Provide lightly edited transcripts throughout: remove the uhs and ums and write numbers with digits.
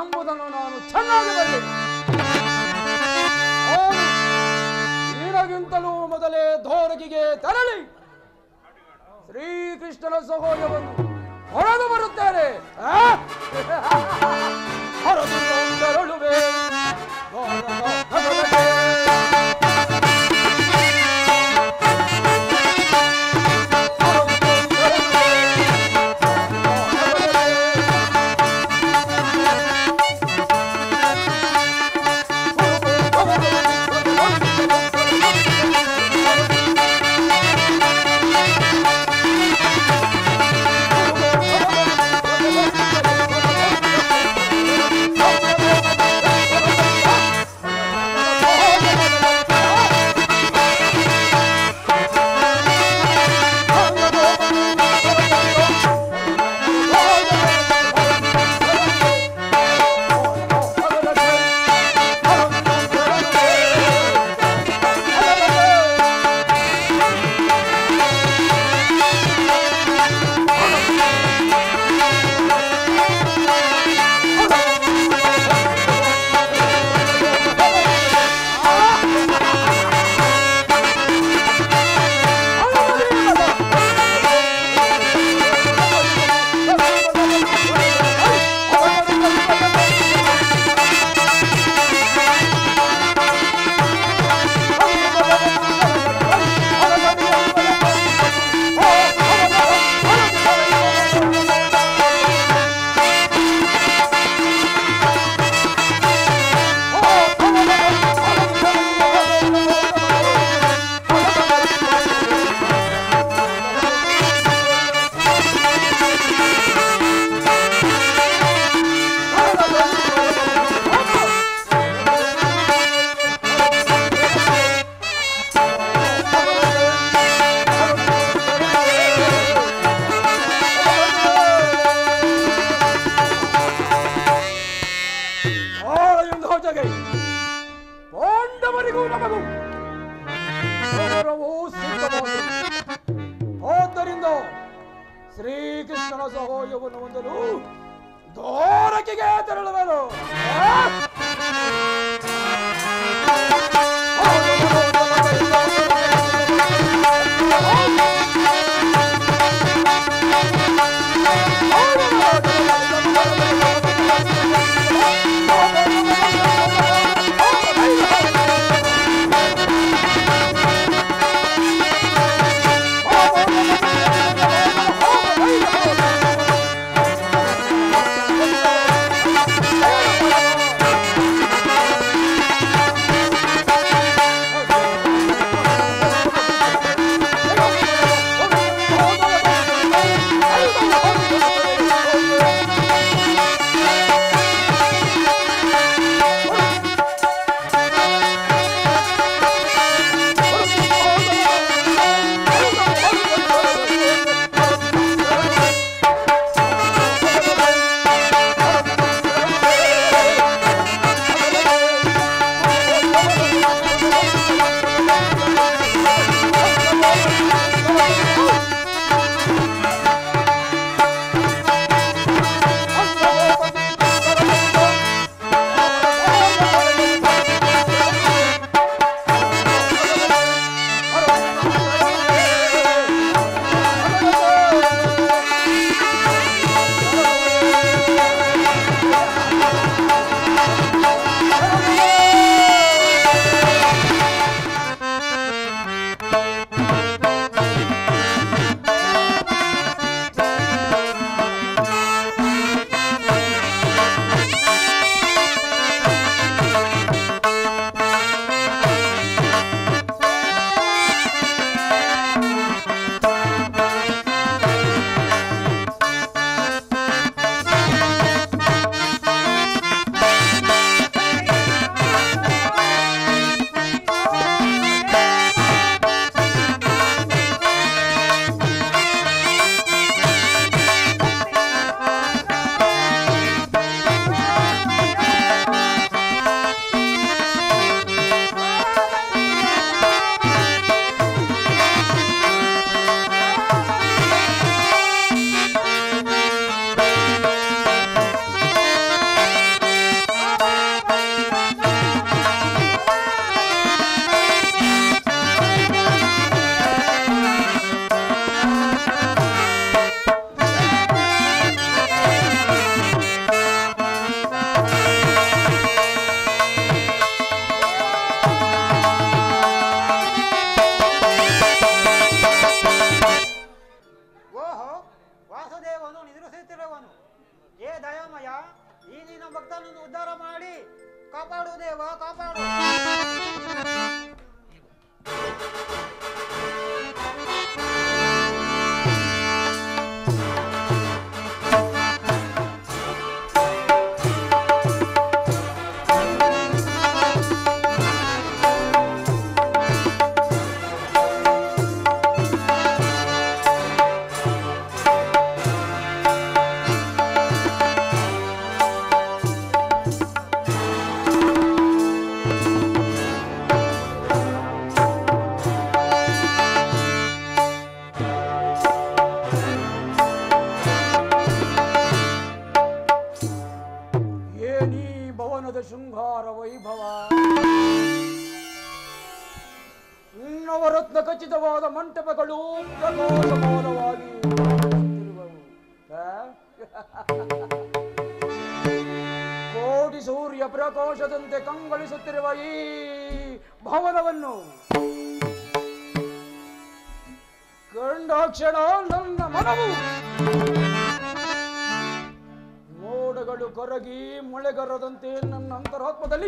ಎಂಬುದನ್ನು ನಾನು ಚೆನ್ನಾಗಿ ಬರಲಿ. ನಿನಗಿಂತಲೂ ಮೊದಲೇ ಧೋರಗಿಗೆ ತೆರಳಿ ಶ್ರೀಕೃಷ್ಣನ ಸಹೋದರವನ್ನು ಹೊರದು ಬರುತ್ತೇನೆ. ಹೊರದು ತೆರಳುವೆ. ಆದ್ದರಿಂದ ಶ್ರೀಕೃಷ್ಣನ ಸಹೋದರವನ್ನು ಹೊಂದಲು ದ್ವಾರಕೆಗೆ ತೆರಳುವೆನು. ಈ ನಿನ್ನ ಭಕ್ತನನ್ನು ಉದ್ಧಾರ ಮಾಡಿ ಕಾಪಾಡು ದೇವ, ಕಾಪಾಡು. ಶೃಂಗಾರ ವೈಭವ, ನವರತ್ನ ಖಚಿತವಾದ ಮಂಟಪಗಳು ಪ್ರಕಾಶಮಾನವಾಗಿ ಕೋಟಿ ಸೂರ್ಯ ಪ್ರಕಾಶದಂತೆ ಕಂಗೊಳಿಸುತ್ತಿರುವ ಈ ಭವನವನ್ನು ಕಂಡಾಕ್ಷಣ ನನ್ನ ಮನವು ಮೋಡಗಳು ಕರಗಿ ಮಳೆಗರದಂತೆ ನನ್ನ ಅಂತರಾತ್ಮದಲ್ಲಿ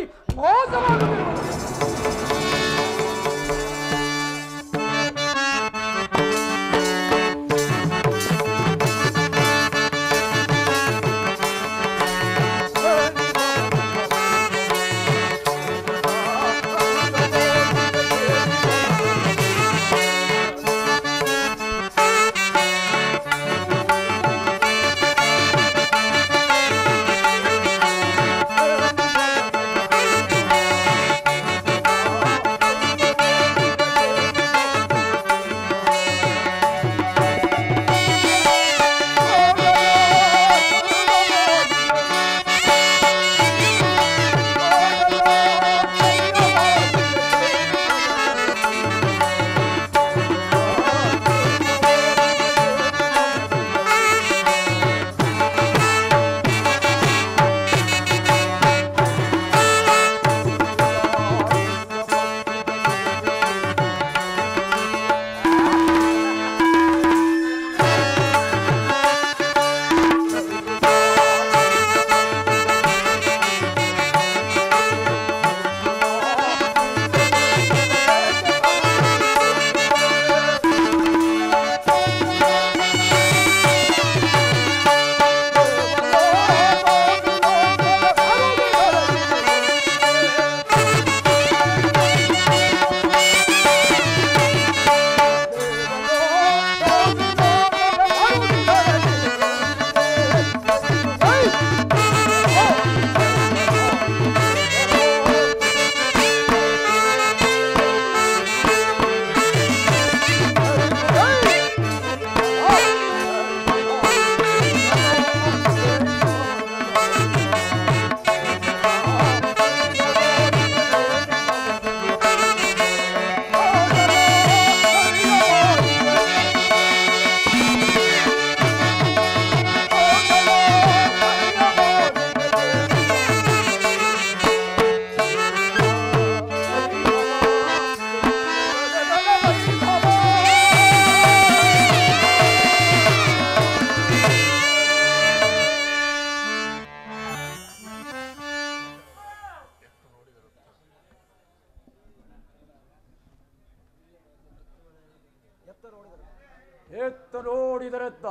ಎತ್ತ ನೋಡಿದರೆತ್ತ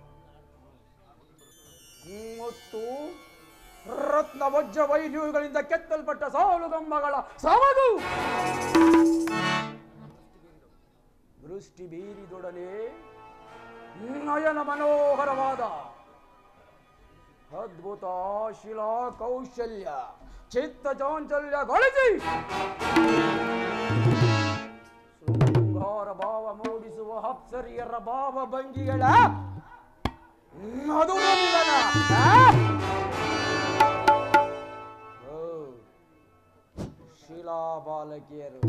ಮತ್ತು ರತ್ನ ವಜ್ರ ವೈಢೂರ್ಯಗಳಿಂದ ಕೆತ್ತಲ್ಪಟ್ಟ ಸಾಲುಗಂಬಗಳ ಸವದು ದೃಷ್ಟಿ ಬೀರಿದೊಡನೆ ನಯನ ಮನೋಹರವಾದ ಅದ್ಭುತ ಶಿಲಾ ಕೌಶಲ್ಯ ಚಿತ್ತ ಚಾಂಚಲ್ಯಗೊಳಿಸಿ ಶೃಂಗಾರ ಭಾವ ಮೂಡಿಸುವ ಅಪ್ಸರಿಯರ ಭಾವ ಭಂಗಿಗಳ ಮಧುರ ಮಿಲನ. ಶಿಲಾ ಬಾಲಕಿಯರು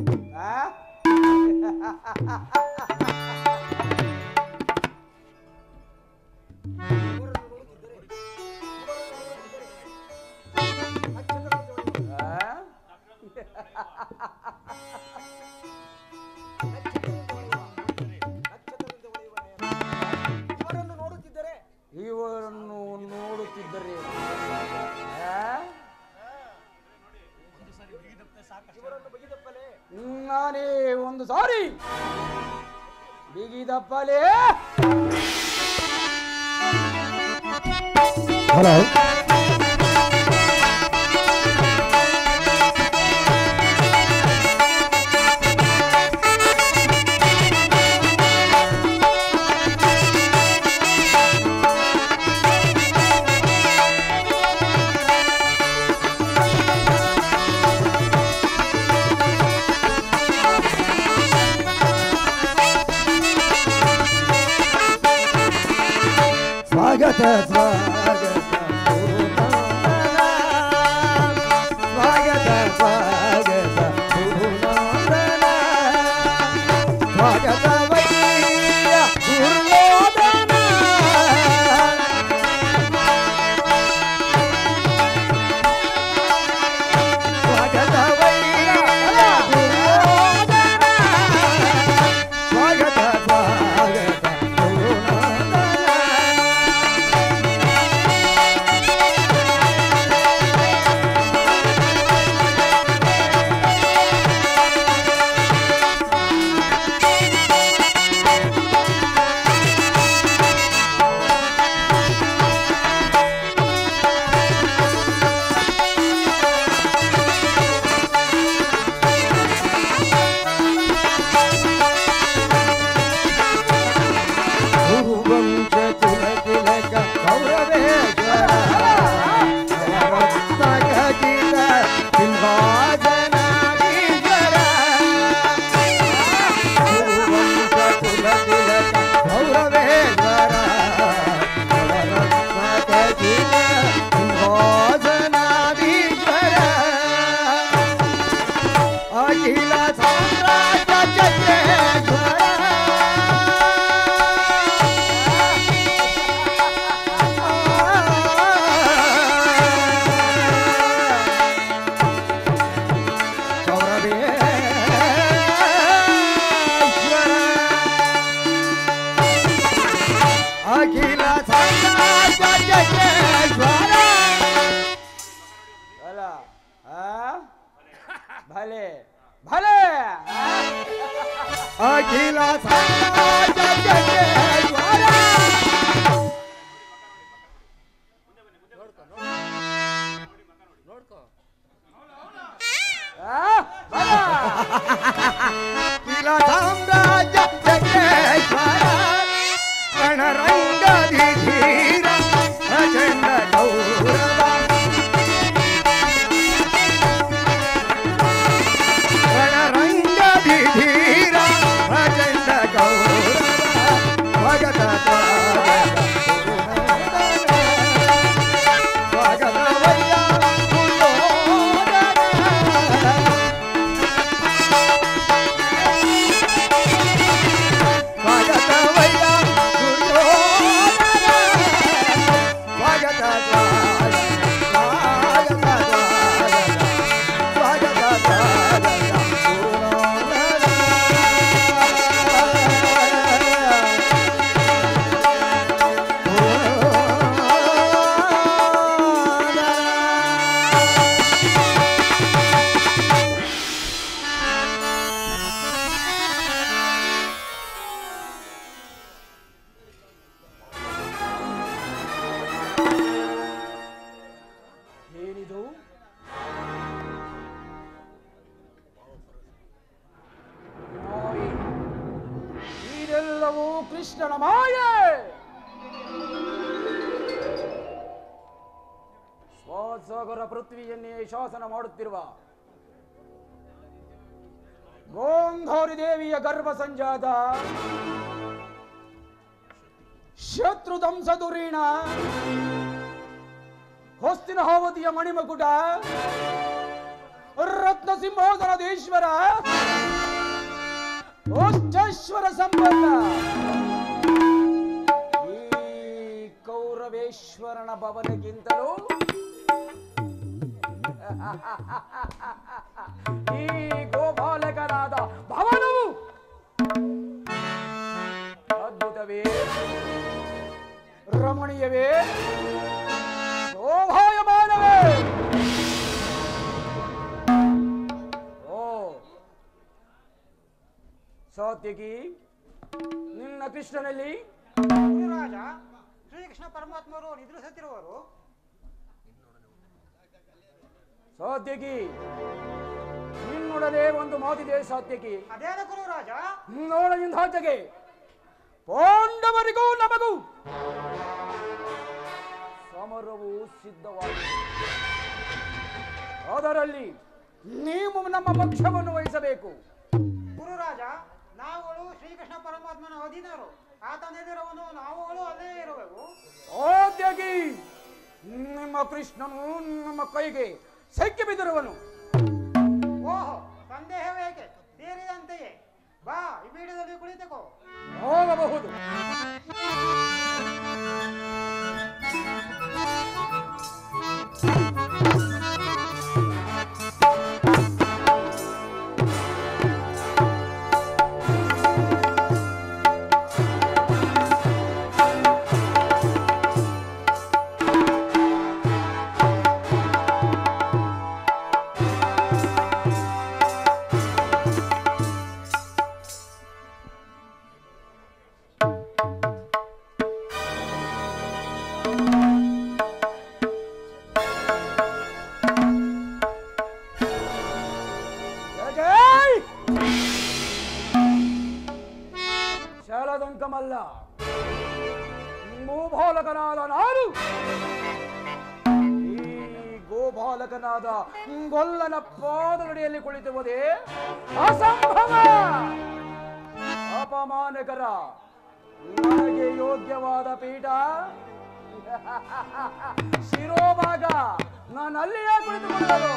ಇವರನ್ನು ನೋಡುತ್ತಿದ್ದರೆ ಮಾಡಿದಪ್ಪಲೇ. ಹಲೋ, ಸ್ವಾಗತ ಸ್ವಾಗತ ಸ್ವಾಗತ ಸ್ವಾಗತ ಸ್ವಾಗತ ವೈಯ ದುರ್ಯೋಧನ ಸ್ವಾಗತ ವೈಯ ದುರ್ಯೋಧನ ಸ್ವಾಗತ ಸ್ವಾಗತ ಭಲೆ ಭಲೆ ಅಖಿಲ ಸಾಮ್ರಾಜ್ಯಕ್ಕೆ ಜ್ವರ. ಅಖಿಲ ಸಾಮ್ರಾಜ್ಯಕ್ಕೆ ಜ್ವರ. ರಣರಂಗದಿ ಧೀರ ಪ್ರಚಂಡ ಗೌರವ. ರಣರಂಗದಿ ಧೀರ ಪ್ರಚಂಡ ಗೌರವ. ಸ್ವಾಗತ ಸ್ವಾಗತ ವಯ್ಯ ದುರ್ಯೋಧನ. ಸ್ವಾಗತ ವಯ್ಯ ದುರ್ಯೋಧನ. ಸ್ವಾಗತ ಏನಿದು? ಮಾಯೆ. ಇದೆಲ್ಲವೂ ಕೃಷ್ಣನ ಮಾಯೆ. ಸ್ವಸಾಗರ ಪೃಥ್ವಿಯನ್ನೇ ಶಾಸನ ಮಾಡುತ್ತಿರುವ ಗೋಂಧಾರಿ ದೇವಿಯ ಗರ್ಭ ಸಂಜಾತ ಶತ್ರುದಂಸದುರೀಣ ಹೊಸ್ತಿನ ಹಾವತಿಯ ಮಣಿಮಕುಟ ರತ್ನ ಸಿಂಹಾಸನದೇಶ್ವರ ಓಷ್ಟೇಶ್ವರ ಸಂಪನ್ನ ಈ ಕೌರವೇಶ್ವರನ ಭವನಕ್ಕಿಂತಲೂ ಈ ಗೋಪಾಲಕನಾದ ಭವನವು ಅದ್ಭುತವೇ, ರಮಣೀಯವೇ, ಶೋಭಾಯಮಾನವೇ. ಓ ಸಾತ್ಯಕಿ, ನಿನ್ನ ಕೃಷ್ಣನಲ್ಲಿ ಗುರುರಾಜ ಶ್ರೀಕೃಷ್ಣ ಪರಮಾತ್ಮರು ನಿದ್ರಿಸುತ್ತಿರುವರು. ಸಾತ್ಯಕಿ, ನಿನ್ನೊಡನೆ ಒಂದು ಮಾತಿದೆ ಸಾತ್ಯಕಿ. ಅದೇನ ಗುರುರಾಜ? ನೋಡ ಇಂದಾಚೆಗೆ ಪಾಂಡವರಿಗೂ ನಮಗೂ ಸಮರವು ಸಿದ್ಧವಾಗಿದೆ. ಅದರಲ್ಲಿ ನೀವು ನಮ್ಮ ಪಕ್ಷವನ್ನು ವಹಿಸಬೇಕು. ಗುರುರಾಜ, ನಾವುಗಳು ಶ್ರೀಕೃಷ್ಣ ಪರಮಾತ್ಮನ ಅಧೀನರು. ಆತನೆದಿರುವನು, ನಾವುಗಳು ಅಲ್ಲೇ ಇರುವೆವು. ಸಾತ್ಯಕಿ, ನಿಮ್ಮ ಕೃಷ್ಣನು ನಮ್ಮ ಕೈಗೆ ಸೈಕ್ಯ ಬಿದ್ದಿರುವನು. ಓಹೋ, ಸಂದೇಹವೇಕೆ? ಸೇರಿದಂತೆಯೇ ಬಾ, ಈ ಪೀಠದಲ್ಲಿ ಕುಳಿತುಕೋ. ಹೋಗಬಹುದು. ಶಲದಂಕಮಲ್ಲ, ಗೋಪಾಲಕನಾದ ನಾನು ಈ ಗೋಪಾಲಕನಾದ ಗೊಲ್ಲನ ಪಾದಗಡಿಯಲ್ಲಿ ಕುಳಿತುವುದೇ ಅಸಂಭವ, ಅಪಮಾನಕರ. ನನಗೆ ಯೋಗ್ಯವಾದ ಪೀಠ ಶಿರೋಭಾಗ, ನಾನು ಅಲ್ಲಿಯೇ ಕುಳಿತುಕೊಳ್ಳಲು.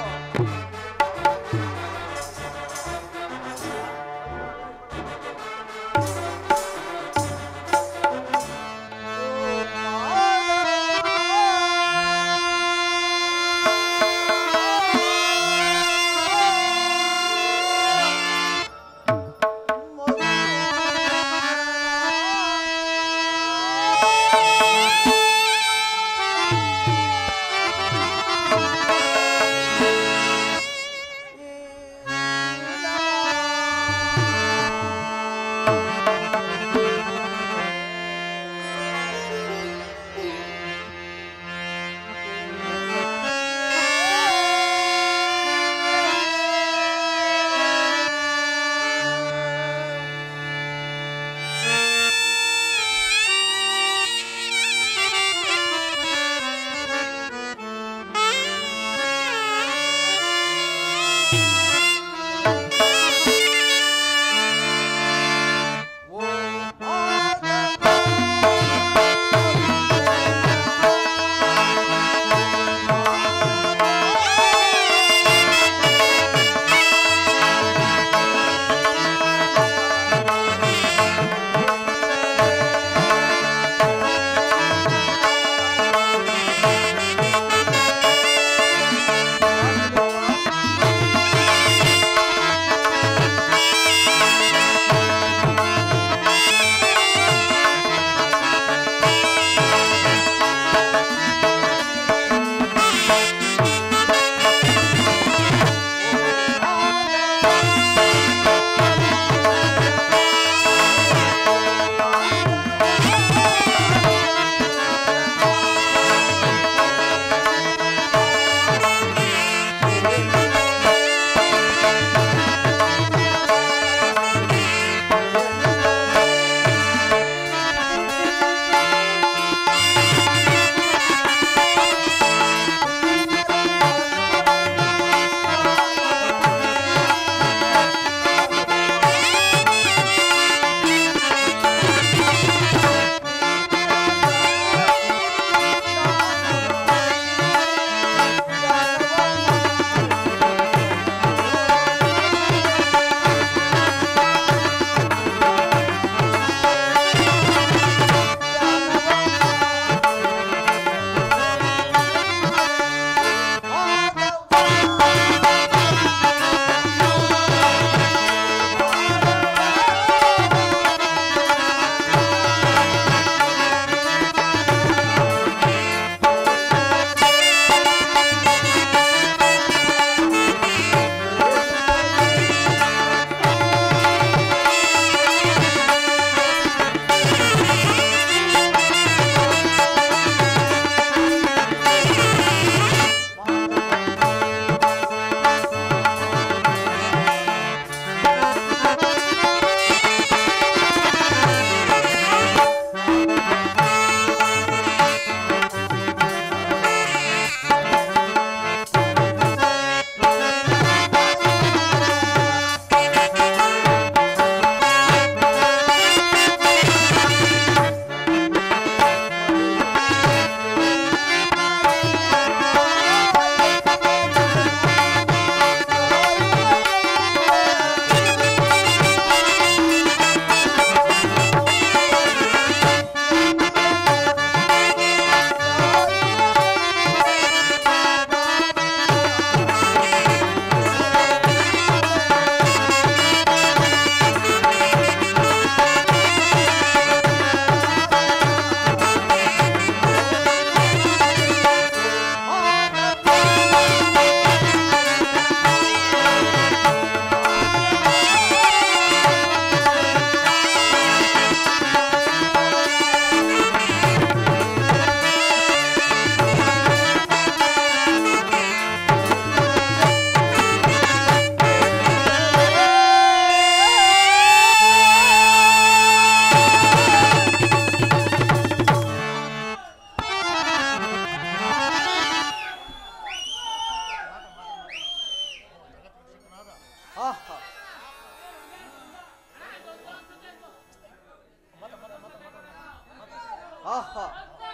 ಆಹಾ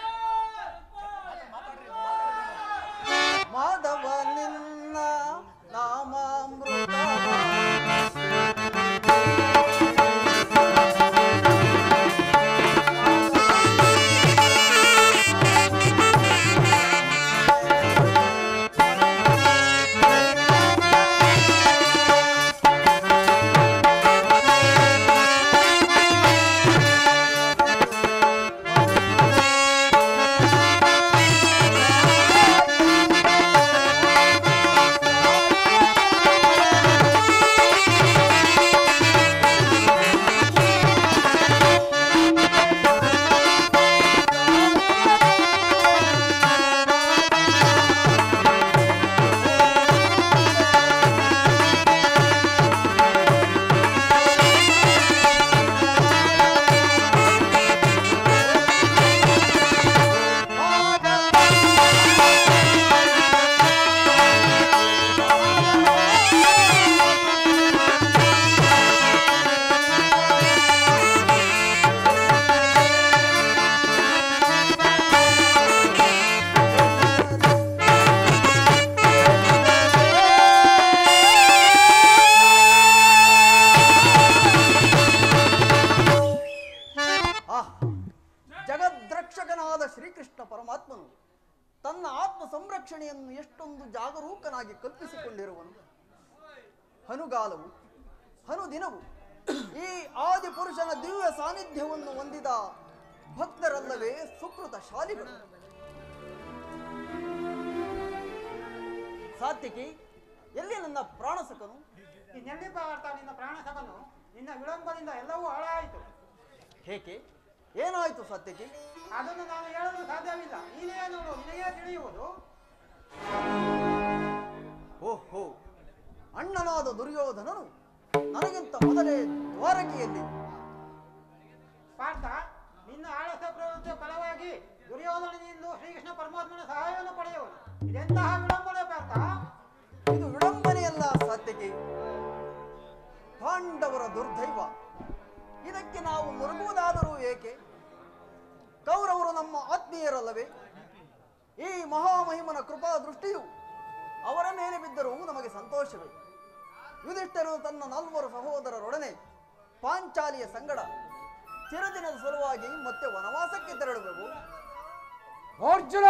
ಮಾಧವ ನಿನ್ನ ನಾಮಾಮೃತ ಜಗದ್ರಕ್ಷಕನಾದ ಶ್ರೀಕೃಷ್ಣ ಪರಮಾತ್ಮನು ತನ್ನ ಆತ್ಮ ಸಂರಕ್ಷಣೆಯನ್ನು ಎಷ್ಟೊಂದು ಜಾಗರೂಕನಾಗಿ ಕಲ್ಪಿಸಿಕೊಂಡಿರುವನು. ಹನುಗಾಲವು ಹನುದಿನವು ಈ ಆದಿಪುರುಷನ ದಿವ್ಯ ಸಾನ್ನಿಧ್ಯವನ್ನು ಹೊಂದಿದ ಭಕ್ತರಲ್ಲವೇ ಸುಕೃತ ಶಾಲಿಗಳು. ಸಾತ್ವಿಕಿ, ಎಲ್ಲಿ ನನ್ನ ಪ್ರಾಣಸಕನು? ಇನ್ನೆಲ್ಲಿ ಬರ್ತಾ ನಿನ್ನ ಪ್ರಾಣಸಕನು? ನಿನ್ನ ವಿಳಂಬದಿಂದ ಎಲ್ಲವೂ ಹಾಳಾಯಿತು. ಏಕೆ? ಏನಾಯಿತು ಸಾತ್ವಿಕಿ? ಅದನ್ನು ನಾನು ಹೇಳಲು ಸಾಧ್ಯವಿಲ್ಲ. ನೀನೇ ನೋಡು, ನಿನಗೇ ತಿಳಿಯುವುದು. ಓಹೋ, ಅಣ್ಣನಾದ ದುರ್ಯೋಧನನು ನನಗಿಂತ ಮೊದಲೇ ದ್ವಾರಕೆಯಲ್ಲಿ. ಪಾರ್ಥ, ನಿನ್ನ ಆಳಸ ಪ್ರವೃತ್ತಿಯ ಫಲವಾಗಿ ದುರ್ಯೋಧನನಿಂದ ಶ್ರೀಕೃಷ್ಣ ಪರಮಾತ್ಮನ ಸಹಾಯವನ್ನು ಪಡೆಯುವನು. ಇದೆಂತಹ ವಿಳಂಬನೆ ಪಾರ್ಥ? ಇದು ವಿಡಂಬನೆಯಲ್ಲ ಸಾತ್ವಿಕಿ, ಪಾಂಡವರ ದುರ್ದೈವ. ಇದಕ್ಕೆ ನಾವು ಮುರುಗುವುದಾದರೂ ಏಕೆ? ಕೌರವರು ನಮ್ಮ ಆತ್ಮೀಯರಲ್ಲವೇ? ಈ ಮಹಾಮಹಿಮನ ಕೃಪಾ ದೃಷ್ಟಿಯು ಅವರ ಮೇಲೆ ಬಿದ್ದರೂ ನಮಗೆ ಸಂತೋಷವೇ. ಯುಧಿಷ್ಠಿರನು ತನ್ನ 4 ಸಹೋದರರೊಡನೆ ಪಾಂಚಾಲಿಯ ಸಂಗಡ ಚಿರದಿನದ ಸಲುವಾಗಿ ಮತ್ತೆ ವನವಾಸಕ್ಕೆ ತೆರಳಬೇಕು. ಅರ್ಜುನ,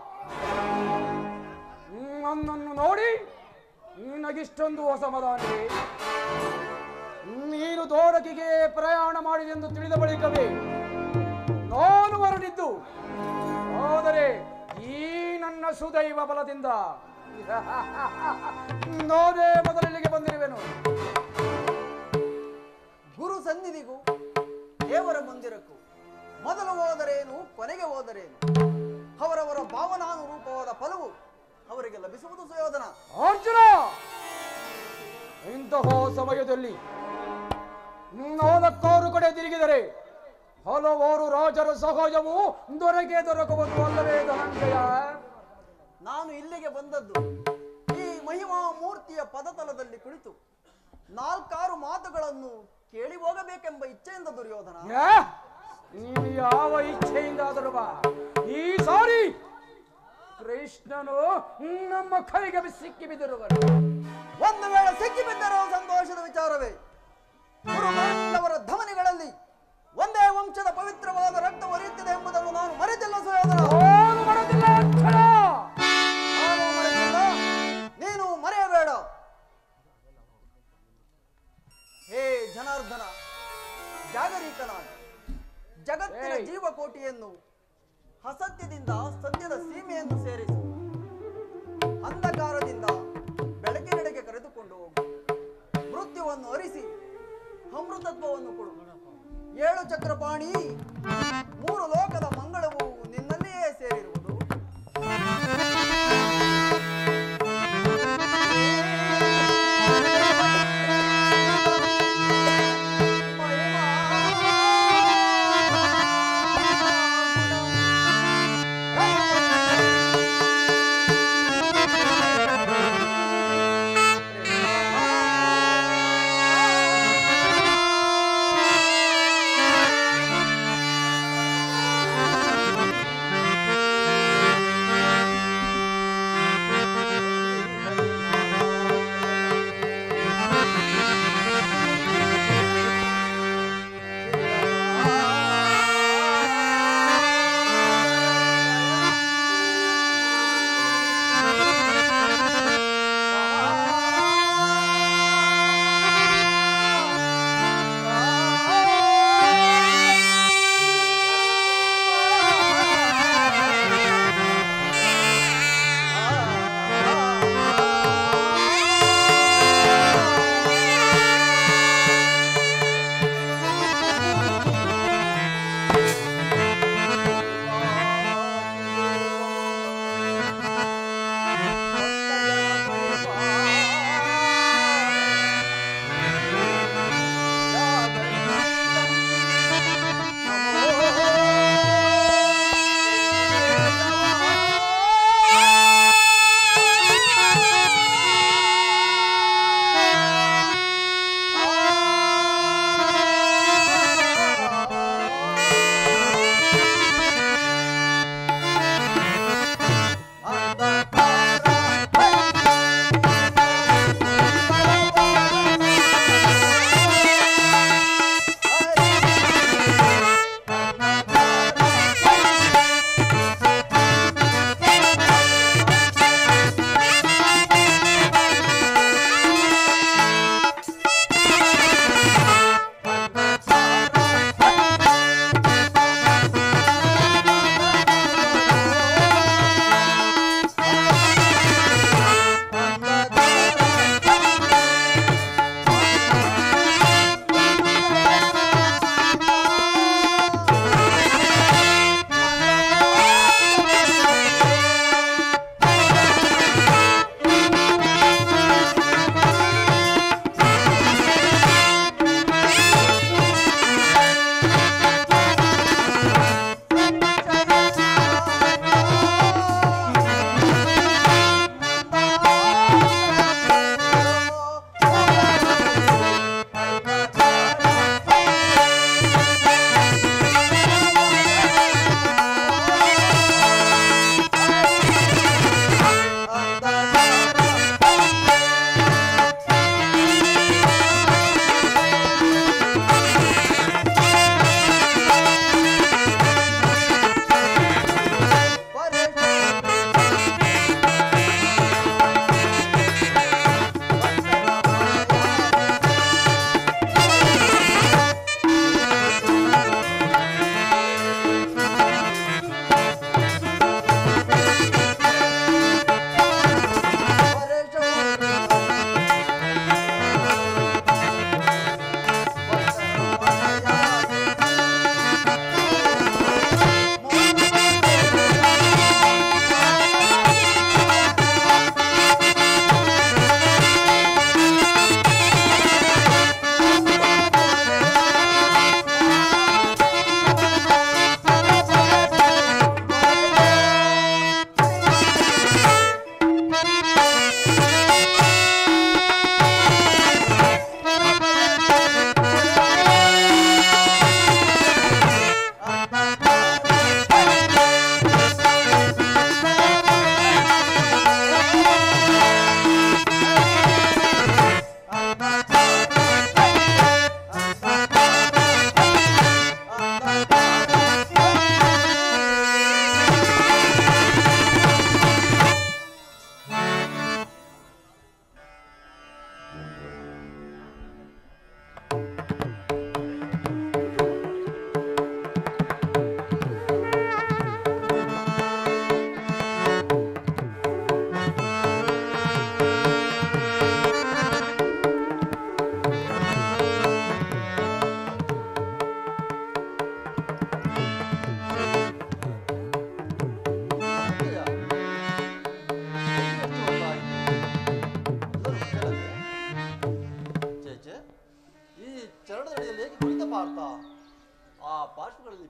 ನನ್ನನ್ನು ನೋಡಿ ನಿನಗಿಷ್ಟೊಂದು ಅಸಮಾಧಾನವೇ? ನೀನು ದ್ವಾರಕೆಗೆ ಪ್ರಯಾಣ ಮಾಡಿದೆಂದು ತಿಳಿದ ಬಳಿಕವೇ ನಾನು ಹೊರಟಿದ್ದು. ಆದರೆ ಈ ನನ್ನ ಸುದೈವ ಬಲದಿಂದ ನಾನೇ ಮೊದಲಿಗೆ ಬಂದಿರುವೆನು. ಗುರು ಸನ್ನಿಧಿಗೂ ದೇವರ ಮಂದಿರಕ್ಕೂ ಮೊದಲು ಹೋದರೇನು, ಕೊನೆಗೆ ಹೋದರೇನು? ಅವರವರ ಭಾವನಾನುರೂಪವಾದ ಫಲವು ಅವರಿಗೆ ಲಭಿಸುವುದು ಸುಯೋಧನ. ಅರ್ಜುನ, ಇಂತಹ ಸಮಯದಲ್ಲಿ 4 ಕಡೆ ತಿರುಗಿದರೆ ಹಲವಾರು ರಾಜರ ಸಹಜವು ದೊರಕುವುದು ಅಲ್ಲವೇ ಧನಂಜಯ? ನಾನು ಇಲ್ಲಿಗೆ ಬಂದದ್ದು ಈ ಮಹಿಮಾ ಮೂರ್ತಿಯ ಪದತಲದಲ್ಲಿ ಕುಳಿತು 4 ಮಾತುಗಳನ್ನು ಕೇಳಿ ಹೋಗಬೇಕೆಂಬ ಇಚ್ಛೆಯಿಂದ ದುರ್ಯೋಧನ. ನೀನು ಯಾವ ಇಚ್ಛೆಯಿಂದಾದರೂ ಬಾ, ಈ ಸಾರಿ ಕೃಷ್ಣನು ನಮ್ಮ ಕೈಗೆ ಸಿಕ್ಕಿ ಬಿದ್ದಿರುವರು. ಒಂದು ವೇಳೆ ಸಿಕ್ಕಿ ಬಿದ್ದರೂ ಸಂತೋಷದ ವಿಚಾರವೇ. ಕುರುಪಾಂಡವರ ಧಮನಿಗಳಲ್ಲಿ ಒಂದೇ ವಂಶದ ಪವಿತ್ರವಾದ ರಕ್ತ ಹರಿಯುತ್ತಿದೆ ಎಂಬುದನ್ನು ನಾನು ಮರೆತಿಲ್ಲ ಸುಯೋಧನ. ನಾನು ಮರೆತಿಲ್ಲ ಅಕ್ಷರ. ನಾನು ಮರೆತಿಲ್ಲ, ನೀನು ಮರೆಯಬೇಡ. ಹೇ ಜನಾರ್ದನ, ಜಾಗರೀಕನಾದ ಜಗತ್ತಿನ ಜೀವಕೋಟಿಯನ್ನು ಅಸತ್ಯದಿಂದ ಸತ್ಯದ ಸೀಮೆಯನ್ನು ಸೇರಿಸು. ಅಂಧಕಾರದಿಂದ ಬೆಳಕಿನೆಡೆಗೆ ಕರೆದುಕೊಂಡು ಹೋಗು. ಮೃತ್ಯುವನ್ನು ಅರಿಸಿ ಅಮೃತತ್ವವನ್ನು ಕೊಡು. 7 ಚಕ್ರಪಾಣಿ, 3 ಲೋಕದ ಮಂಗಳವು ನಿನ್ನಲ್ಲಿಯೇ ಸೇರಿರುವುದು.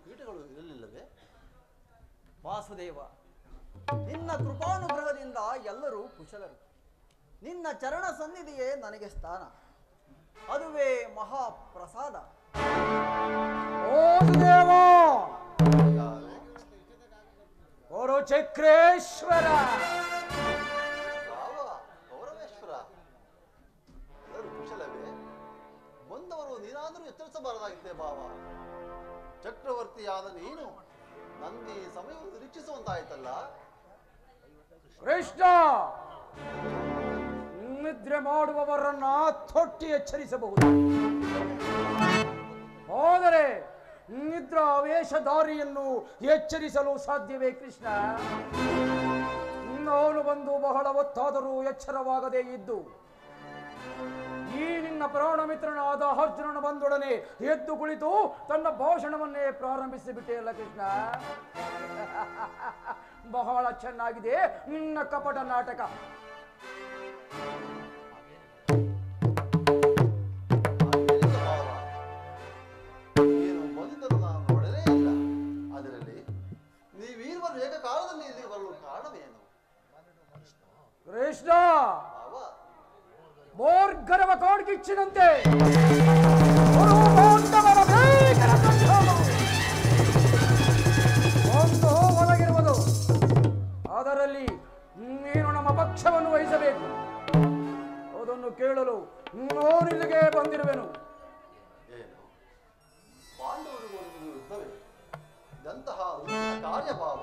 ಕೀಟಗಳು ಇರಲಿಲ್ಲವೇ? ವಾಸುದೇವ, ನಿನ್ನ ಕೃಪಾನುಗ್ರಹದಿಂದ ಎಲ್ಲರೂ ಕುಶಲರು. ನಿನ್ನ ಚರಣ ಸನ್ನಿಧಿಯೇ ನನಗೆ ಸ್ಥಾನ, ಅದುವೇ ಮಹಾಪ್ರಸಾದ. ವಾಸುದೇವ ಯಾರು? ಗುರುಚಕ್ರೇಶ್ವರ. ಯಾವ ಗೌರವೇಶ್ವರ? ಎಲ್ಲರೂ ಕುಶಲವೇ? ಬಂದವರು ನೀನಾದರೂ ಎಚ್ಚರಿಸಬಾರದಾಗಿದ್ದೆ ಭಾವ. ಚಕ್ರವರ್ತಿಯಾದ ನೀನು ನಂದಿ ಸಮಯವನ್ನು ನಿರೀಕ್ಷಿಸುವಂತಾಯ್ತಲ್ಲ. ಕೃಷ್ಣ, ನಿದ್ರೆ ಮಾಡುವವರನ್ನ ತೊಟ್ಟಿ ಎಚ್ಚರಿಸಬಹುದು, ಆದರೆ ನಿದ್ರಾ ವೇಷಧಾರಿಯನ್ನು ಎಚ್ಚರಿಸಲು ಸಾಧ್ಯವೇ ಕೃಷ್ಣ? ನಾನು ಬಂದು ಬಹಳ ಹೊತ್ತಾದರೂ ಎಚ್ಚರವಾಗದೇ ಇದ್ದು ಈ ನಿನ್ನ ಪ್ರಾಣ ಮಿತ್ರನಾದ ಅರ್ಜುನನ ಬಂದೊಡನೆ ಎದ್ದು ಕುಳಿತು ತನ್ನ ಭಾಷಣವನ್ನೇ ಪ್ರಾರಂಭಿಸಿಬಿಟ್ಟೆಯಲ್ಲ ಕೃಷ್ಣ. ಬಹಳ ಚೆನ್ನಾಗಿದೆ ನಿನ್ನ ಕಪಟ ನಾಟಕ. ನೀನು ಬಂದಿದ್ದರೂ ನಾನು ನೋಡಲೇ ಇಲ್ಲ. ಅದರಲ್ಲಿ ನೀವೀರ್ವರು ಏಕಕಾಲದಲ್ಲಿ ಇಲ್ಲಿ ಬರಲು ಕಾರಣವೇನು? ಕೃಷ್ಣ, ಭಾವ, ಮೋರ್ಗರವ ಕಾಡ್ಗಿಚ್ಚಿನಂತೆ ಒಂದು ಒಳಗಿರುವುದು, ಅದರಲ್ಲಿ ನೀನು ನಮ್ಮ ಪಕ್ಷವನ್ನು ವಹಿಸಬೇಕು. ಅದನ್ನು ಕೇಳಲು ನಾನು ಇಲ್ಲಿಗೆ ಬಂದಿರುವೆನು. ಏನು ಪಾಂಡವರಿಗೂ ನಿಮಗೂ ಯುದ್ಧವೇ? ಇದಂತಹ ಕಾರ್ಯಭಾವ.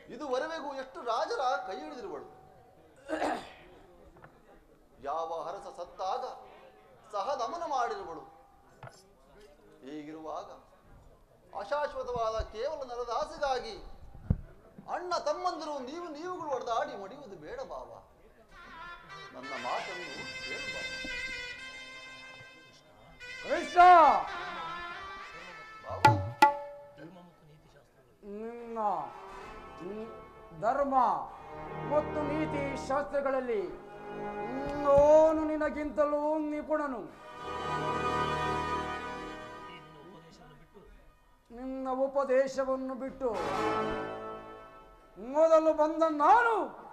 ಇದುವರೆಗೂ ಎಷ್ಟು ರಾಜರ ಕೈ ಹಿಡಿದಿರುವಳು. ಯಾವ ಅರಸ ಸತ್ತಾಗ ಸಹದಮನ ಮಾಡಿರುವಳು. ಹೀಗಿರುವಾಗ ಅಶಾಶ್ವತವಾದ ಕೇವಲ ನರದಾಸಿಗಾಗಿ ಅಣ್ಣ ತಮ್ಮಂದಿರು ನೀವುಗಳು ಹೊಡೆದಾಡಿ ಮಡಿಯುವುದು ಬೇಡ ಬಾವ. ನನ್ನ ಮಾತನ್ನು ಕೇಳು ಬಾವ. ಕೃಷ್ಣ, ಬಾವ, ನಿನ್ನ ಧರ್ಮ ಮತ್ತು ನೀತಿ ಶಾಸ್ತ್ರಗಳಲ್ಲಿ ನಾನು ನಿನಗಿಂತಲೂ ನಿಪುಣನು. ನಿನ್ನ ಉಪದೇಶವನ್ನು ಬಿಟ್ಟು ಮೊದಲು ಬಂದ ನಾನು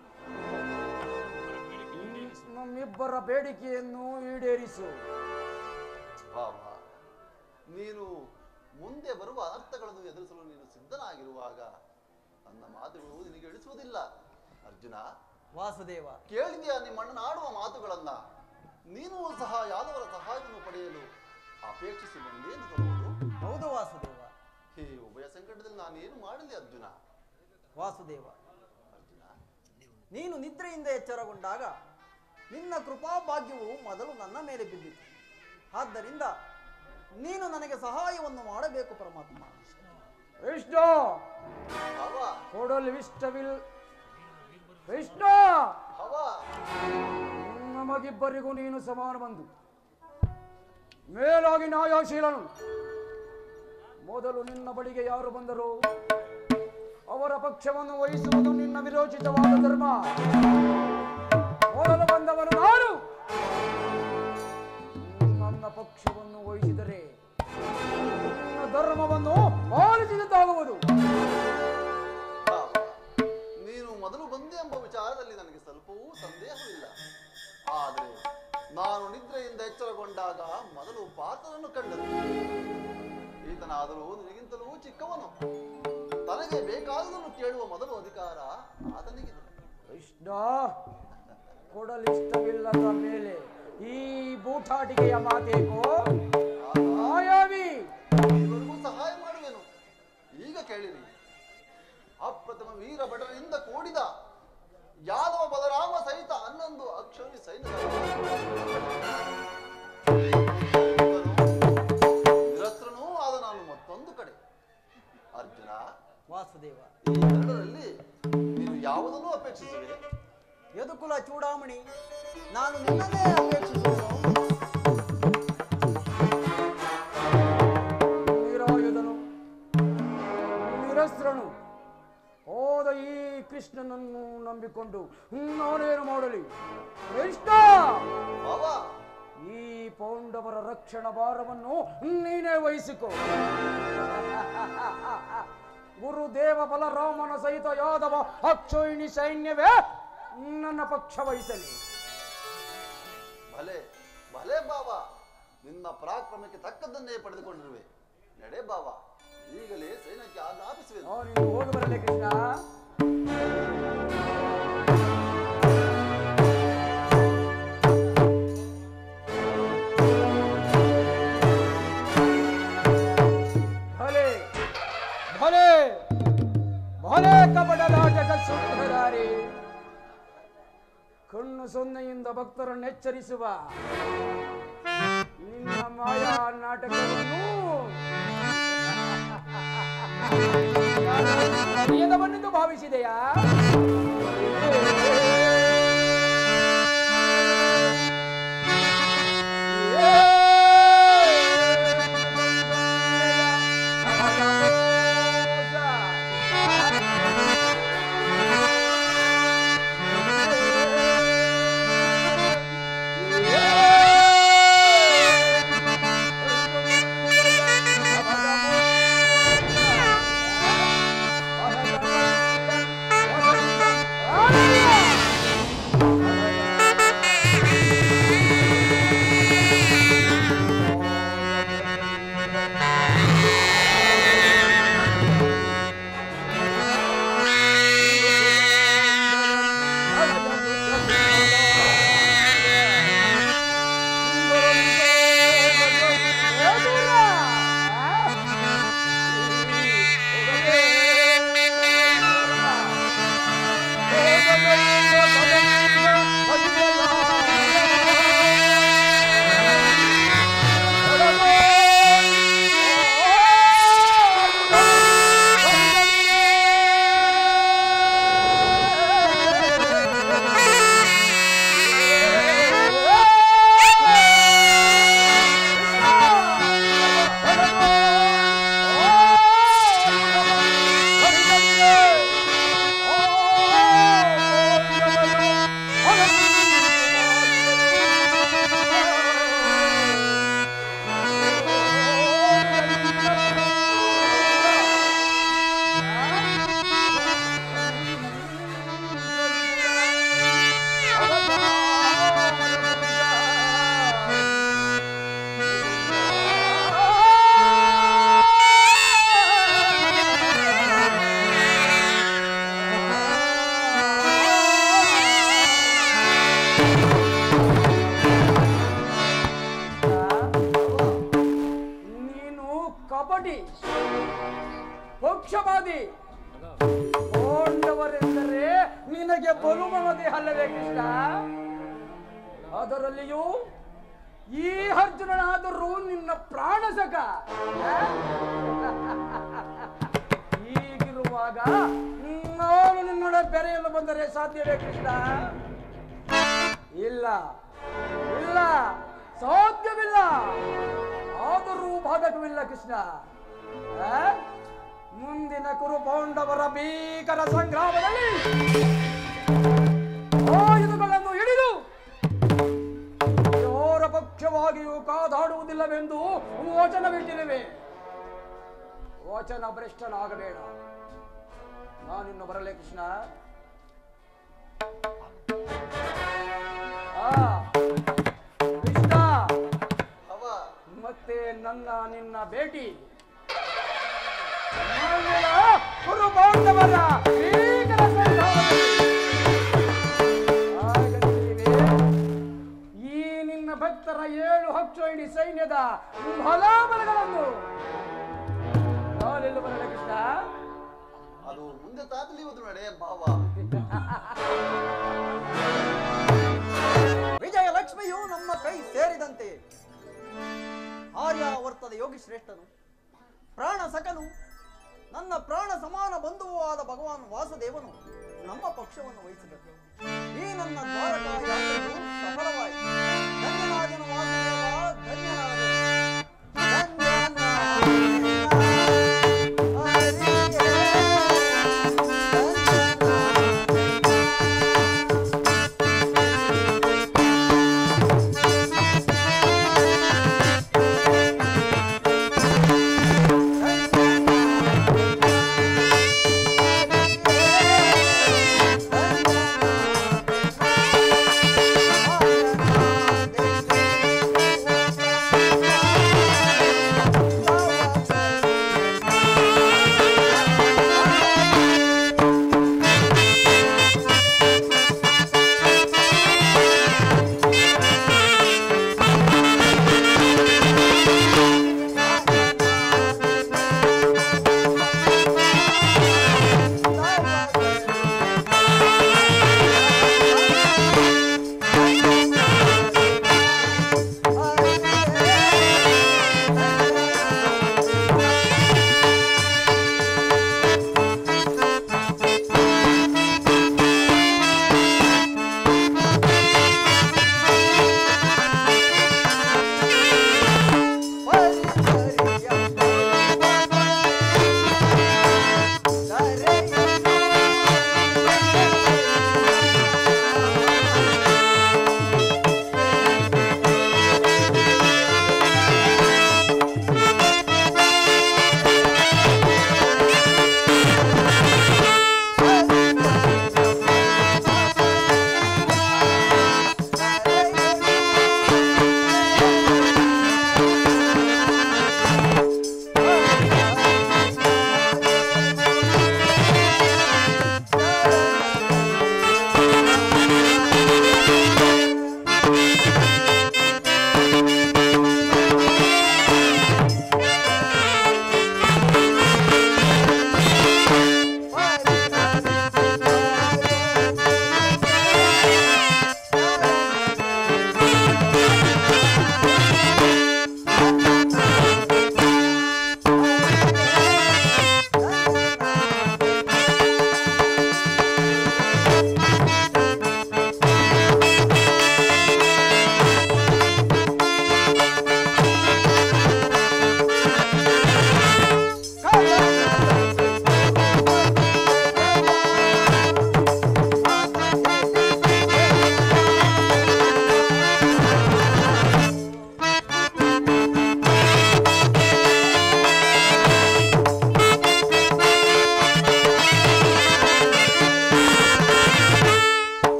ನಮ್ಮಿಬ್ಬರ ಬೇಡಿಕೆಯನ್ನು ಈಡೇರಿಸು. ಬಾವ, ನೀನು ಮುಂದೆ ಬರುವ ಅನರ್ಥಗಳನ್ನು ಎದುರಿಸಲು ನೀನು ಸಿದ್ಧನಾಗಿರುವಾಗ ನನ್ನ ಮಾತುಗಳು ನಿನಗೆ ಇಳಿಸುವುದಿಲ್ಲ. ಅರ್ಜುನ, ವಾಸುದೇವ, ಕೇಳಿದೆಯಾ ನಿಮ್ಮಣ್ಣನ ಆಡುವ ಮಾತುಗಳನ್ನ? ನೀನು ಸಹ ಯಾದವರ ಸಹಾಯವನ್ನು ಪಡೆಯಲು ಅಪೇಕ್ಷಿಸಿ ಬಂದೇ ಎಂದು ತರುವುದು. ಹೌದು ವಾಸುದೇವ. ಈ ಉಭಯ ಸಂಕಟದಲ್ಲಿ ನಾನೇನು ಮಾಡಲಿ ಅರ್ಜುನ? ವಾಸುದೇವ, ಅರ್ಜುನ, ನೀನು ನಿದ್ರೆಯಿಂದ ಎಚ್ಚರಗೊಂಡಾಗ ನಿನ್ನ ಕೃಪಾ ಭಾಗ್ಯವು ಮೊದಲು ನನ್ನ ಮೇಲೆ ಬಿದ್ದಿತು. ಆದ್ದರಿಂದ ನೀನು ನನಗೆ ಸಹಾಯವನ್ನು ಮಾಡಬೇಕು ಪರಮಾತ್ಮ. ವಿಷ್ಣು, ಹವ ಕೊಡಲು ಇಷ್ಟವಿಲ್ಲ. ಕೃಷ್ಣ, ಹವ ನಮಗಿಬ್ಬರಿಗೂ ನೀನು ಸಮಾನ ಬಂಧು, ಮೇಲಾಗಿ ನ್ಯಾಯಶೀಲನು. ಮೊದಲು ನಿನ್ನ ಬಳಿಗೆ ಯಾರು ಬಂದರು ಅವರ ಪಕ್ಷವನ್ನು ವಹಿಸುವುದು ನಿನ್ನ ವಿರೋಚಿತವಾದ ಧರ್ಮ. ಮೊದಲು ಬಂದವರು ನಾನು. ನನ್ನ ಪಕ್ಷವನ್ನು ವಹಿಸಿದರೆ ನಿನ್ನ ಧರ್ಮವನ್ನು ಪಾಲಿಸಿದಂತಾಗುವುದು. ನೀನು ಮೊದಲು ಬಂದೆ ಎಂಬ ವಿಚಾರದಲ್ಲಿ ನನಗೆ ಸ್ವಲ್ಪವೂ ಸಂದೇಹವಿಲ್ಲ. ಆದರೆ ನಾನು ನಿದ್ರೆಯಿಂದ ಎಚ್ಚರಗೊಂಡಾಗ ಮೊದಲು ಪಾತ್ರನನ್ನು ಕಂಡನು. ಈತನಾದರೂ ನಿನಗಿಂತಲೂ ಚಿಕ್ಕವನು. ತನಗೆ ಬೇಕಾದುದನ್ನು ಕೇಳುವ ಮೊದಲು ಅಧಿಕಾರ ಆತನಿಗಿದೆ. ಕೃಷ್ಣ, ಕೊಡಲಿಷ್ಟವಿಲ್ಲದ ಮೇಲೆ ಈ ಬೂಟಾಟಿಕೆಯ ಮಾತೇಕೋ? ಮಾಯಾವಿ, ಇವರಿಗೂ ಸಹಾಯ ಮಾಡುವೆನು. ಈಗ ಕೇಳಿರಿ. ಅಪ್ರಥಮ ವೀರ ಭಟರಿಂದ ಕೂಡಿದ ಯಾದವ ಬಲರಾಮ ಸಹಿತ 11 ಅಕ್ಷೋಣಿ ಸೈನ್ಯದ ನಿರಸ್ತ್ರನೂ ಆದ ನಾನು ಮತ್ತೊಂದು ಕಡೆ. ಅರ್ಜುನ, ವಾಸುದೇವ, ಈ ಎರಡರಲ್ಲಿ ನೀನು ಯಾವುದನ್ನು ಅಪೇಕ್ಷಿಸುವೆ? ಯದುಕುಲ ಚೂಡಾಮಣಿ, ನಾನು ನಿನ್ನನ್ನೇ ಅಪೇಕ್ಷಿಸುವೆನು. ನಿರಾಯುಧನು, ನಿರಸ್ತ್ರನು ಹೋದ ಈ ಕೃಷ್ಣನನ್ನು ನಂಬಿಕೊಂಡು ನಾನೇನು ಮಾಡಲಿ? ಕೃಷ್ಣ, ಬಾವ, ಈ ಪೌಂಡವರ ರಕ್ಷಣಾ ಭಾರವನ್ನು ನೀನೇ ವಹಿಸಿಕೊ. ಗುರುದೇವ ಬಲರಾಮನ ಸಹಿತ ಯಾದವ ಅಕ್ಷೋಹಿಣಿ ಸೈನ್ಯವೇ ನನ್ನ ಪಕ್ಷ ವಹಿಸಲಿ. ಭಲೆ ಭಲೆ ಬಾವ, ನಿನ್ನ ಪರಾಕ್ರಮಕ್ಕೆ ತಕ್ಕದ್ದನ್ನೇ ಪಡೆದುಕೊಂಡಿರುವೆ. ನಡೆ ಬಾವ, ಈಗಲೇ ಸೈನ್ಯಕ್ಕೆ ಆಜ್ಞಾಪಿಸುವೆ. ನೀನು ಹೋಗಿ ಬರಲೇ ಕೃಷ್ಣ. ಭಲೆ ಭಲೆ ಭಲೆ ಕಪಟದಾಟಕ ಸೂತ್ರಧಾರಿ, ಕಣ್ಣು ಸೊನ್ನೆಯಿಂದ ಭಕ್ತರನ್ನು ಎಚ್ಚರಿಸುವ ನಿನ್ನ ಮಾಯಾ ನಾಟಕವನ್ನು ಮರ್ಯಾದವನ್ನೆಂದು ಭಾವಿಸಿದೆಯಾ? ಪಕ್ಷಪಾತಿ, ಪಕ್ಷಪಾತಿ. ಪಾಂಡವರೆಂದರೆ ನಿನಗೆ ಬಲುಮನದೇ ಅಲ್ಲವೇ ಕೃಷ್ಣ? ಅದರಲ್ಲಿಯೂ ಈ ಅರ್ಜುನನಾದರೂ ನಿನ್ನ ಪ್ರಾಣಸಕ. ಹೀಗಿರುವಾಗ ನಾನು ನಿನ್ನೊಡೆ ಬೆರೆಯಲು ಬಂದರೆ ಸಾಧ್ಯವೇ ಕೃಷ್ಣ? ಇಲ್ಲ, ಇಲ್ಲ, ಸಾಧ್ಯವಿಲ್ಲ. ಆದರೂ ಬಾಧಕವಿಲ್ಲ ಕೃಷ್ಣ. ಮುಂದಿನ ಕುರು ಪಾಂಡವರ ಭೀಕರ ಸಂಗ್ರಾಮದಲ್ಲಿ ಆಯುಧಗಳನ್ನು ಹಿಡಿದು ಯಾರ ಪಕ್ಷವಾಗಿಯೂ ಕಾದಾಡುವುದಿಲ್ಲವೆಂದು ವಚನವಿಟ್ಟಿರುವೆ. ವಚನ ಭ್ರಷ್ಟನಾಗಬೇಡ. ನಾನಿನ್ನು ಬರಲೇ ಕೃಷ್ಣ. ಕೃಷ್ಣ, ಮತ್ತೆ ನಿನ್ನ ಭೇಟಿ ಕುರು ಪಾಂಡವರ ಭೀಕರ ಈ ನಿನ್ನ ಭಕ್ತರ 7 ಅಕ್ಷೋಹಿಣಿ ಸೈನ್ಯದ ಬಲಾಬಲಗಳನ್ನು ನಾನೆಲ್ಲ ಬರಲೇ ಕೃಷ್ಣ. ಅದು ಮುಂದೆ ತಾಗಲಿಯುವುದು ನಡೆ ಭಾವ. ವಿಜಯಲಕ್ಷ್ಮಿಯು ನಮ್ಮ ಕೈ ಸೇರಿದಂತೆ ಆರ್ಯಾವರ್ತದ ಯೋಗಿ ಶ್ರೇಷ್ಠನು, ಪ್ರಾಣ ಸಕನು, ನನ್ನ ಪ್ರಾಣ ಸಮಾನ ಬಂಧುವೂ ಆದ ಭಗವಾನ್ ವಾಸುದೇವನು ನಮ್ಮ ಪಕ್ಷವನ್ನು ವಹಿಸಿದರು. ಈ ನನ್ನ ದ್ವಾರಕಾ ಯಾತ್ರೆಯು ಸಫಲವಾಯಿತು. ಧನ್ಯನಾದನು ವಾಸುದೇವ, ಧನ್ಯನಾದನು.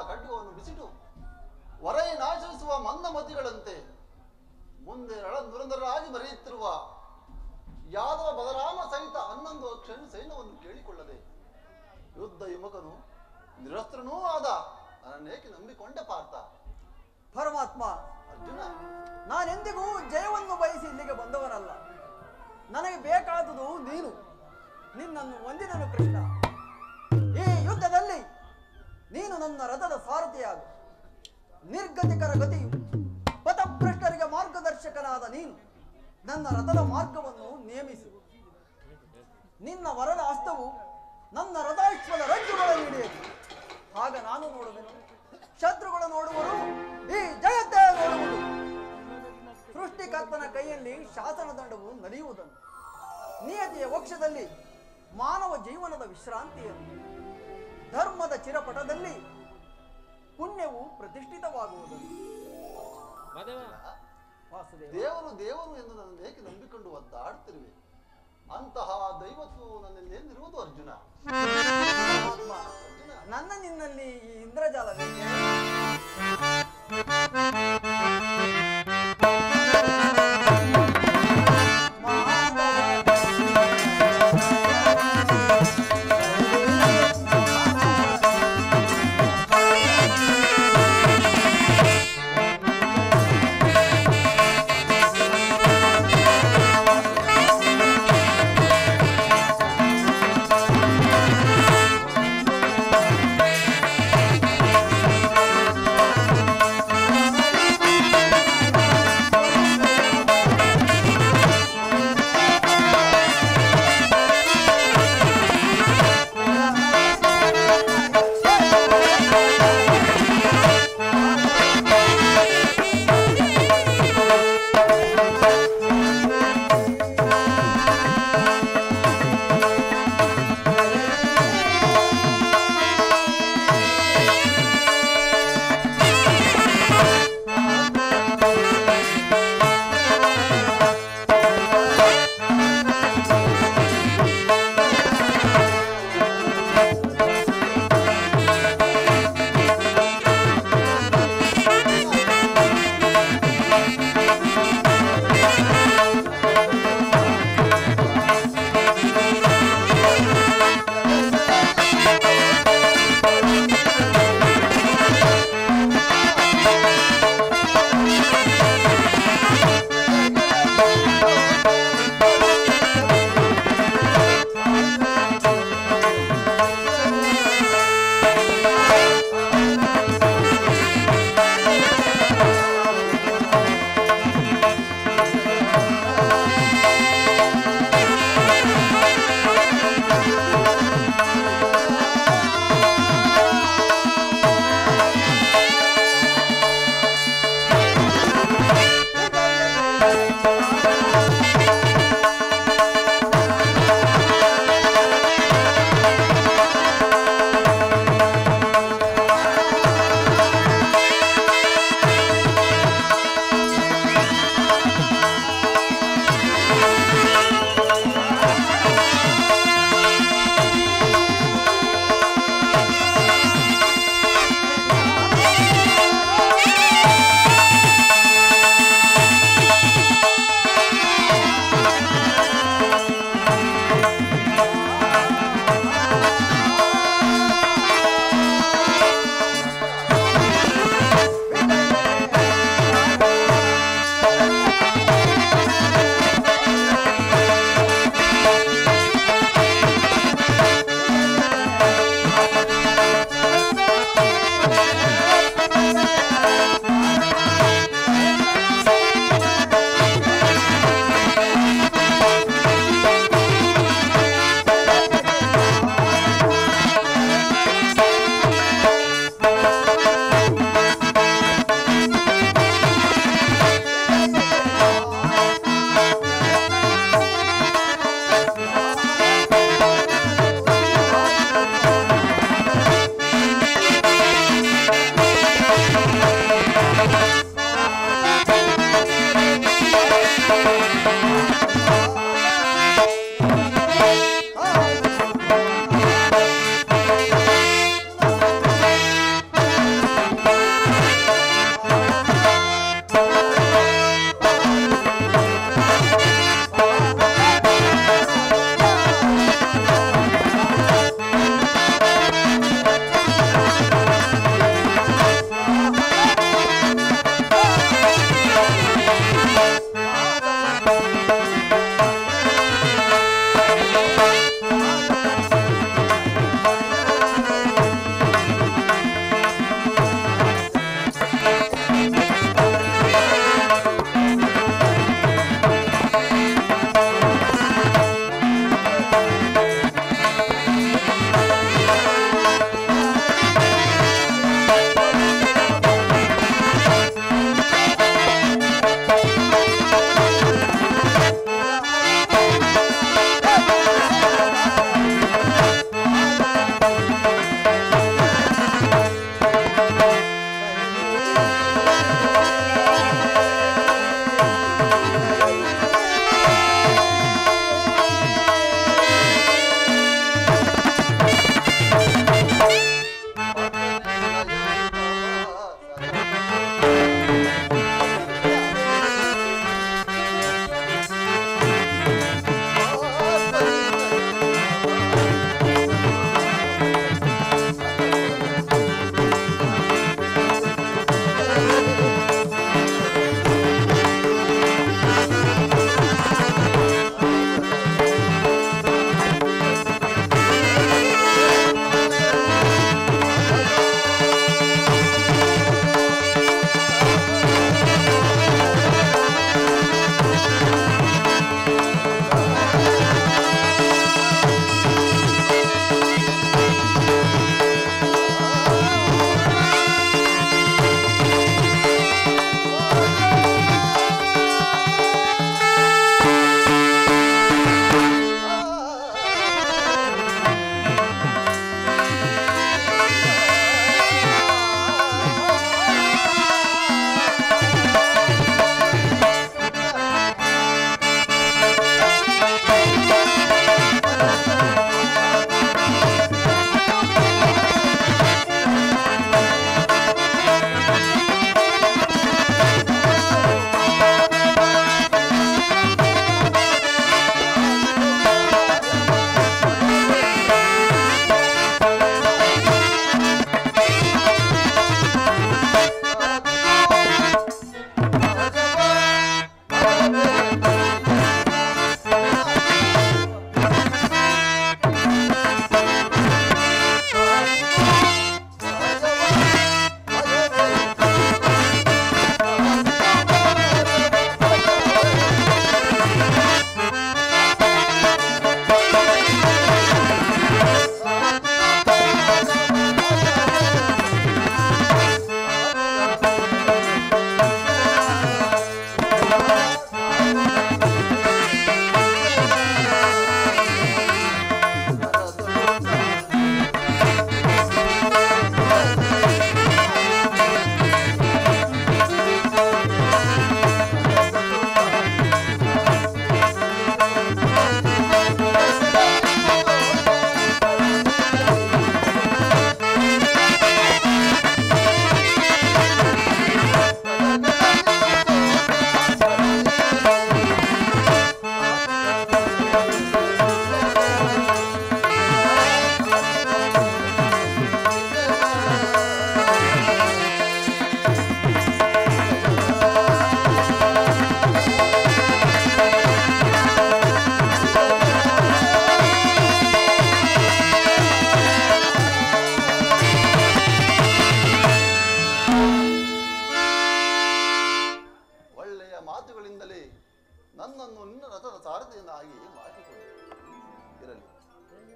ಖಡ್ಗವನ್ನು ಬಿಸಿಟು ಹೊರೈ ನಾಶಿಸುವ ಮಂದಮತಿಗಳಂತೆ ಮುಂದೆ ನುರಂಧರಾಗಿ ಮರೆಯುತ್ತಿರುವ ಯಾದವ ಬಲರಾಮ ಸಹಿತ 11 ಅಕ್ಷರ ಸೈನ್ಯವನ್ನು ಕೇಳಿಕೊಳ್ಳದೆ ಯುದ್ಧ ವಿಮುಖನು ನಿರಸ್ತ್ರನೂ ಆದ ನನ್ನನ್ನೇಕೆ ನಂಬಿಕೊಂಡೆ ಪಾರ್ಥ. ಪರಮಾತ್ಮ, ಅರ್ಜುನ, ನಾನೆಂದಿಗೂ ಜಯವನ್ನು ಬಯಸಿ ಇಲ್ಲಿಗೆ ಬಂದವನಲ್ಲ. ನನಗೆ ಬೇಕಾದುದು ನೀನು. ನಿನ್ನನ್ನು ಹೊಂದಿದನು ಕೃಷ್ಣ. ಈ ಯುದ್ಧದಲ್ಲಿ ನೀನು ನನ್ನ ರಥದ ಸಾರಥಿಯಾಗು. ನಿರ್ಗತಿಕರ ಗತಿಯು ಪಥಭ್ರಷ್ಟರಿಗೆ ಮಾರ್ಗದರ್ಶಕನಾದ ನೀನು ನನ್ನ ರಥದ ಮಾರ್ಗವನ್ನು ನೇಮಿಸು. ನಿನ್ನ ವರದ ಹಸ್ತವು ನನ್ನ ರಥಾಶ್ವದ ರಜ್ಜುಗಳನ್ನು ಹಿಡಿಯದು. ಆಗ ನಾನು ನೋಡುವೆನು, ಶತ್ರುಗಳು ನೋಡುವರು, ಈ ಜಗತ್ತೇ ನೋಡುವುದು. ಸೃಷ್ಟಿಕರ್ತನ ಕೈಯಲ್ಲಿ ಶಾಸನ ದಂಡವು ನಡೆಯುವುದನ್ನು, ನಿಯತಿಯ ವಕ್ಷದಲ್ಲಿ ಮಾನವ ಜೀವನದ ವಿಶ್ರಾಂತಿಯನ್ನು, ಧರ್ಮದ ಚಿರಪಟದಲ್ಲಿ ಪುಣ್ಯವು ಪ್ರತಿಷ್ಠಿತವಾಗುವುದನ್ನು. ದೇವರು ದೇವರು ಎಂದು ನನ್ನ ಏಕೆ ನಂಬಿಕೊಂಡು ಒದ್ದಾಡುತ್ತಿರುವೆ? ಅಂತಹ ದೈವತ್ವ ನನ್ನಲ್ಲೇನಿರುವುದು ಅರ್ಜುನ? ನನ್ನ ನಿನ್ನಲ್ಲಿ ಈ ಇಂದ್ರಜಾಲ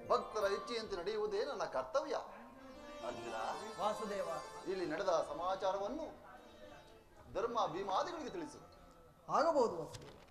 ಭಕ್ತರ ಇಚ್ಛೆಯಂತೆ ನಡೆಯುವುದೇ ನನ್ನ ಕರ್ತವ್ಯ. ಅರ್ಜುನ, ವಾಸುದೇವ, ಇಲ್ಲಿ ನಡೆದ ಸಮಾಚಾರವನ್ನು ಧರ್ಮ ಭೀಮಾದಿಗಳಿಗೆ ತಿಳಿಸು. ಆಗಬಹುದು ವಾಸುದೇವ.